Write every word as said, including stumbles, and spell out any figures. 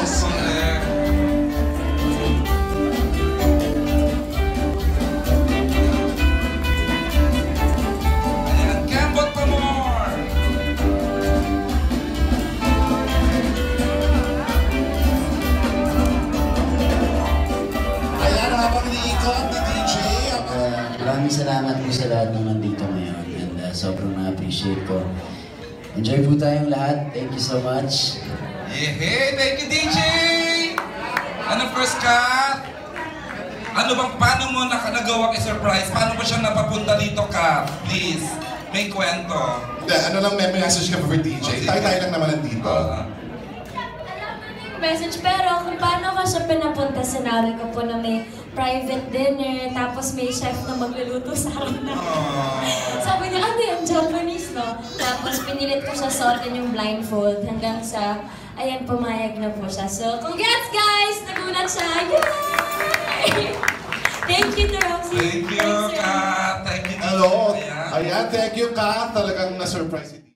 Yes. Maraming salamat po sa lahat ng nandito ngayon and uh, sobrang na-appreciate ko. Enjoy po tayong lahat. Thank you so much. Yeah, thank you, D J! Ano first Kat? Ano bang, paano mo nakanagawang i-surprise? Paano ba siya napapunta dito, Kat? Please, may kwento. Hindi, ano lang may message ka for D J? Tayo-tayo lang naman nandito. Uh, message, pero kung paano ko siya pinapunta, sinabi ko po na may private dinner, tapos may chef na magluluto sa harap na. Sabi niya, ano yan, Japanese, no? Tapos pinilit ko siya suotin yung blindfold hanggang sa, ayan, pumayag na po siya. So, congrats guys! Nagulat siya! Yay! Thank you, Roxy. Thank you, Kat. Thank you, Hello. Ayan, thank you, Kat. Talagang na-surprise.